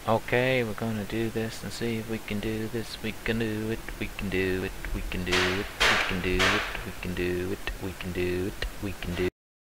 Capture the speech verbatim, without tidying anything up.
Okay, we're gonna do this and see if we can do this. We can do it, we can do it, we can do it, we can do it, we can do it, we can do it, we can do